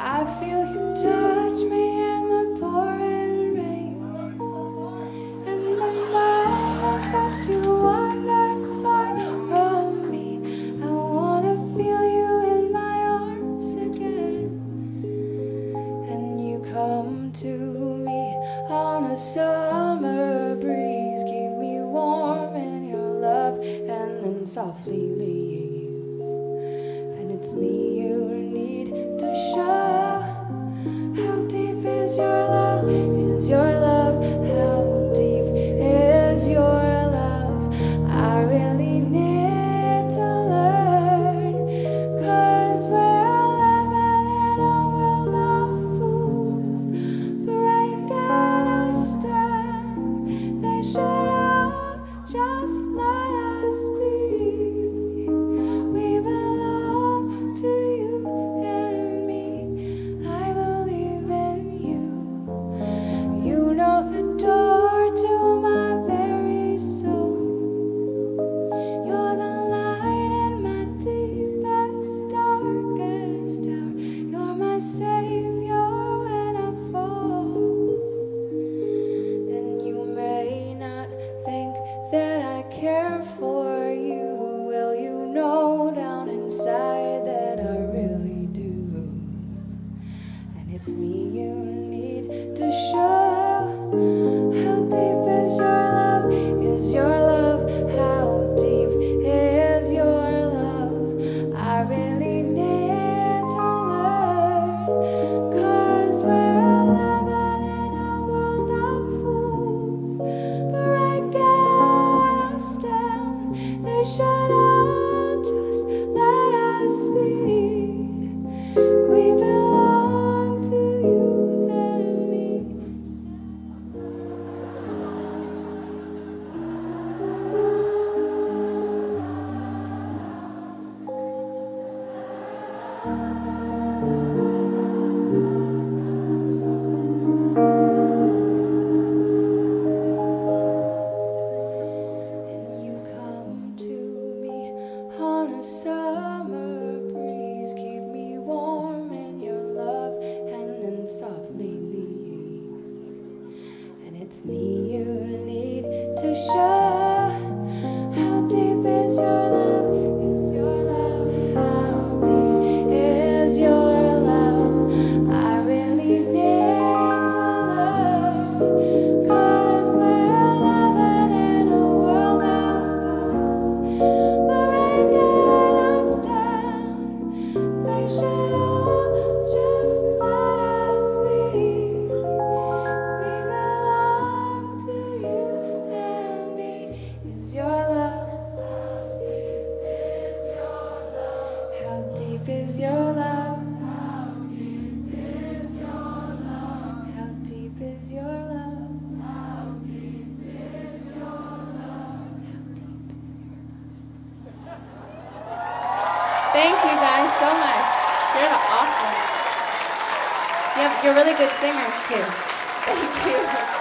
I feel you touch me in the pouring rain. And the moment that you wander far from me, I wanna feel you in my arms again. And you come to me on a summer breeze, keep me warm in your love, and then softly leave. And it's me you need to show. How deep is your love? Is your love? How deep is your love? I really need to learn, 'cause we're living in a world of fools, breaking us down. They should all just let us be. We belong to you and me. I believe in you. You know the door to my very soul. You're the light in my deepest, darkest hour. You're my savior when I fall. And you may not think that I care for you. Well, you know down inside that I really do. And it's me you need to show. How deep is your love? Is your love? How deep is your love? I really need to learn, 'cause we're living in a world of fools, breaking us down. They should all just let us be. We belong to you and me. And you come to me on a summer breeze, keep me warm in your love, and then softly leave. And it's me you need to show. How deep is your love? Is your love? How deep is your love? I really need to learn, 'cause we're living in a world of fools, breaking us down. They should all just let us be. We belong to you and me. Is your love? How deep is your love? How deep is your love? Thank you guys so much. You're awesome. You're really good singers too. Thank you.